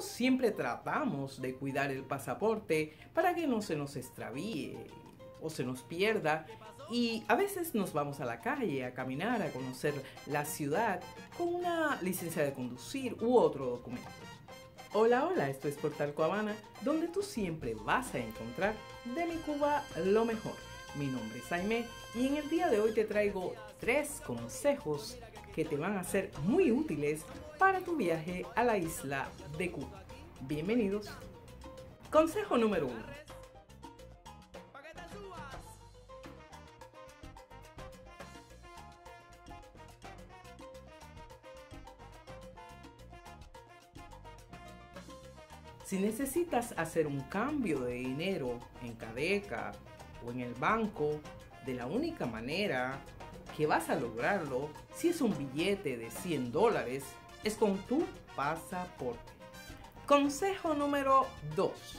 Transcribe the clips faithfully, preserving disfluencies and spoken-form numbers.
Nosotros siempre tratamos de cuidar el pasaporte para que no se nos extravíe o se nos pierda, y a veces nos vamos a la calle a caminar, a conocer la ciudad con una licencia de conducir u otro documento. Hola, hola, esto es Portal Cuavana, donde tú siempre vas a encontrar de mi Cuba lo mejor. Mi nombre es Jaime y en el día de hoy te traigo tres consejos que te van a ser muy útiles para tu viaje a la isla de Cuba. Bienvenidos. Consejo número uno. Si necesitas hacer un cambio de dinero en Cadeca o en el banco, de la única manera que vas a lograrlo, si es un billete de cien dólares, es con tu pasaporte. Consejo número dos.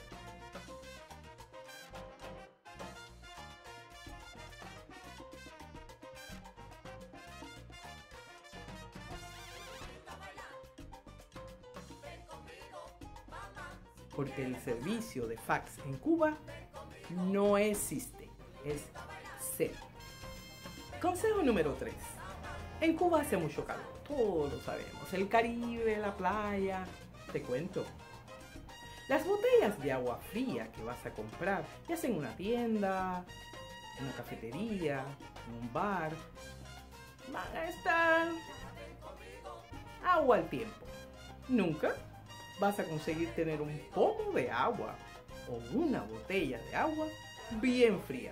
Porque el servicio de fax en Cuba no existe, es cero. Consejo número tres. En Cuba hace mucho calor, todos lo sabemos. El Caribe, la playa, te cuento. Las botellas de agua fría que vas a comprar, ya sea en una tienda, en una cafetería, en un bar, van a estar agua al tiempo. Nunca vas a conseguir tener un pomo de agua o una botella de agua bien fría.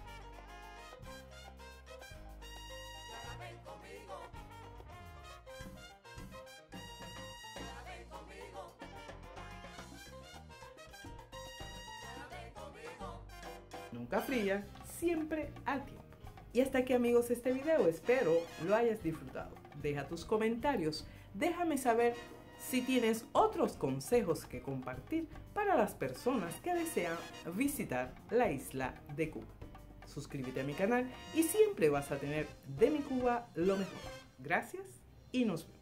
Nunca fría, siempre al tiempo. Y hasta aquí, amigos, este video. Espero lo hayas disfrutado. Deja tus comentarios, déjame saber si tienes otros consejos que compartir para las personas que desean visitar la isla de Cuba. Suscríbete a mi canal y siempre vas a tener de mi Cuba lo mejor. Gracias y nos vemos.